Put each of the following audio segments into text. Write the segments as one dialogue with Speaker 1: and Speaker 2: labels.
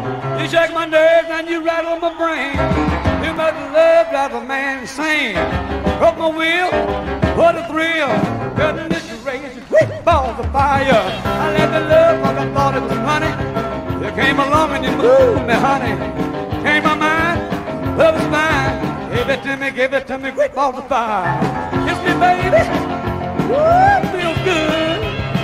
Speaker 1: You shake my nerves and you rattle my brain. You make the love drive a man insane. Broke my wheel, what a thrill. Goodness gracious, quick balls of fire. I let the love like I thought it was funny. You came along and you moved me, honey. Changed my mind, love is mine. Give it to me, quick balls of fire. Kiss me, baby. Woo, feels good.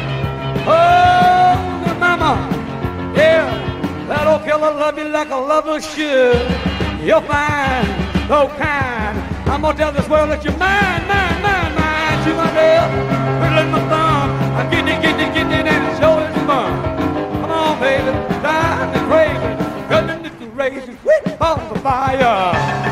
Speaker 1: Oh, the mama, yeah. That old killer love you like a lover should. You're fine, so kind. I'm gonna tell this world that you're mine, mine, mine, mine. You my girl, twiddling my thumb. I'm getting it, and it sure is fun. Come on, baby, drive me crazy. Cutting it to raising, quick balls of fire.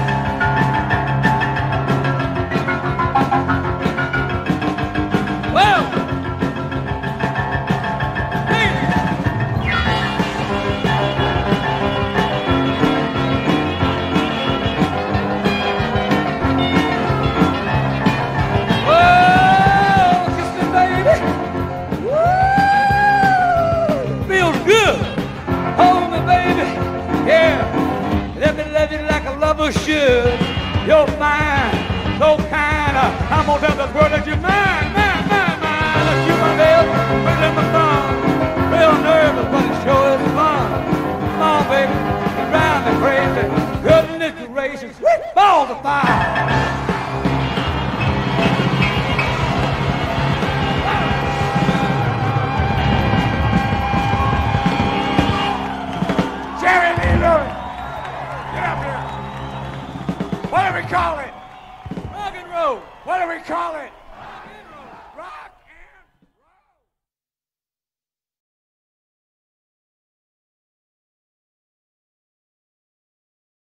Speaker 1: Should. You're fine, so kind. I'm gonna tell this world that you're mine, mine, mine, mine. Look, you my girl, put in my thumb. Real nervous, but it sure is fun. Come on, baby, you drive me crazy. Goodness gracious, sweet balls of fire. Jerry Lee Lewis, get up here. What do we call it? Rock and roll. What do we call it?